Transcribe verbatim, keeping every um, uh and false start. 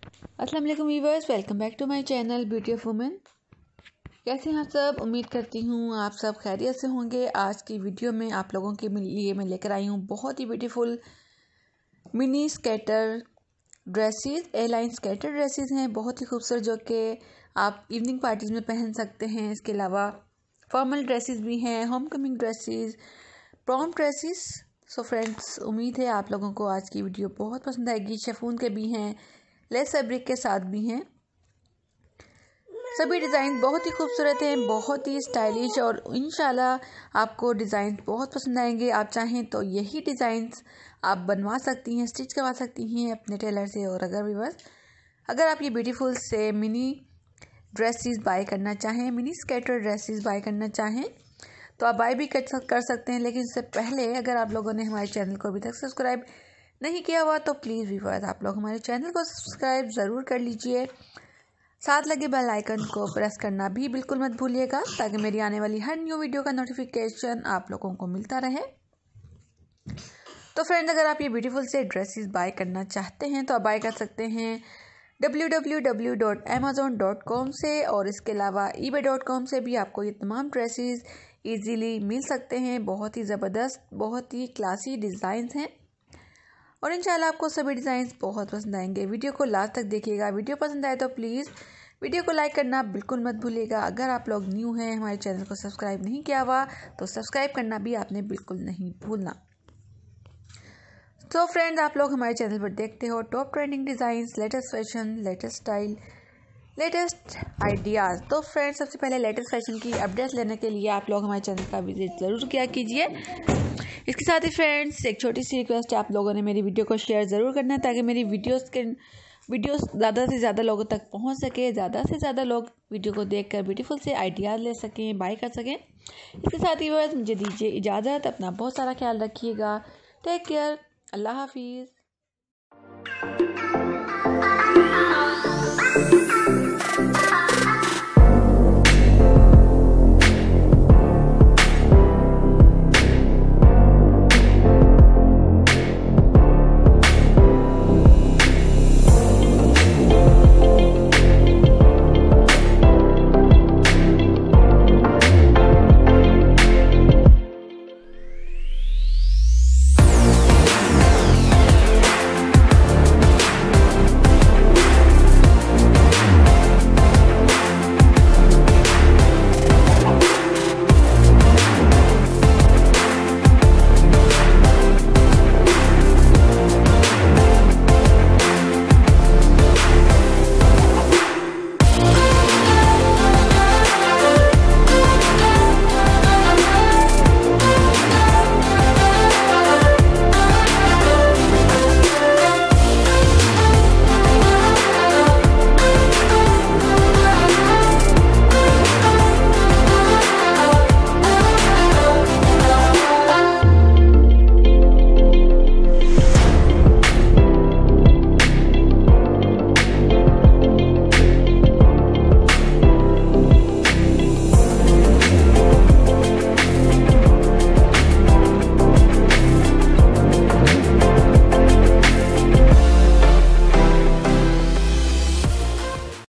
अस्सलाम वालेकुम viewers, welcome back to my channel beauty of women. कैसे हैं आप सब? उम्मीद करती हूँ आप सब खैरियत से होंगे। आज की वीडियो में आप लोगों के लिए मैं लेकर आई हूँ बहुत ही beautiful mini skater dresses. A line skater dresses हैं, बहुत ही खूबसूरत, जो कि आप इवनिंग पार्टीज़ में पहन सकते हैं। इसके अलावा फॉर्मल ड्रेसेस भी हैं, homecoming dresses, prom dresses. So friends, उम्मीद है आप लोगों को आज की वीडियो बहुत पसंद आएगी। शिफॉन के भी हैं, लेस फैब्रिक के साथ भी हैं। सभी डिज़ाइन बहुत ही खूबसूरत हैं, बहुत ही स्टाइलिश, और इंशाल्लाह आपको डिज़ाइन बहुत पसंद आएंगे। आप चाहें तो यही डिज़ाइंस आप बनवा सकती हैं, स्टिच करवा सकती हैं अपने टेलर से। और अगर भी बस अगर आप ये ब्यूटीफुल से मिनी ड्रेसेस बाय करना चाहें, मिनी स्केटर ड्रेसेस बाय करना चाहें, तो आप बाय भी कर सकते हैं। लेकिन इससे पहले अगर आप लोगों ने हमारे चैनल को अभी तक सब्सक्राइब नहीं किया हुआ तो प्लीज़ व्यूअर्स आप लोग हमारे चैनल को सब्सक्राइब ज़रूर कर लीजिए। साथ लगे बेल आइकन को प्रेस करना भी बिल्कुल मत भूलिएगा, ताकि मेरी आने वाली हर न्यू वीडियो का नोटिफिकेशन आप लोगों को मिलता रहे। तो फ्रेंड्स, अगर आप ये ब्यूटीफुल से ड्रेसेस बाय करना चाहते हैं तो आप बाय कर सकते हैं W W W dot Amazon dot com से, और इसके अलावा ईबे डॉट कॉम से भी आपको ये तमाम ड्रेसेस ईजीली मिल सकते हैं। बहुत ही ज़बरदस्त, बहुत ही क्लासी डिज़ाइंस हैं, और इंशाल्लाह आपको सभी डिज़ाइंस बहुत पसंद आएंगे। वीडियो को लास्ट तक देखिएगा। वीडियो पसंद आए तो प्लीज़ वीडियो को लाइक करना बिल्कुल मत भूलिएगा। अगर आप लोग न्यू हैं, हमारे चैनल को सब्सक्राइब नहीं किया हुआ, तो सब्सक्राइब करना भी आपने बिल्कुल नहीं भूलना। तो फ्रेंड्स, आप लोग हमारे चैनल पर देखते हो top trending designs, latest fashion, latest style, latest ideas. तो फ्रेंड्स, सबसे पहले लेटेस्ट फैशन की अपडेट्स लेने के लिए आप लोग हमारे चैनल का विजिट ज़रूर किया कीजिए। इसके साथ ही फ्रेंड्स, एक छोटी सी रिक्वेस्ट है, आप लोगों ने मेरी वीडियो को शेयर ज़रूर करना है, ताकि मेरी वीडियोस के वीडियोस ज़्यादा से ज़्यादा लोगों तक पहुंच सके, ज़्यादा से ज़्यादा लोग वीडियो को देखकर ब्यूटीफुल से आइडियाज़ ले सकें, बाय कर सकें। इसके साथ ही बस मुझे दीजिए इजाज़त। अपना बहुत सारा ख्याल रखिएगा। Take care. अल्लाह हाफिज़।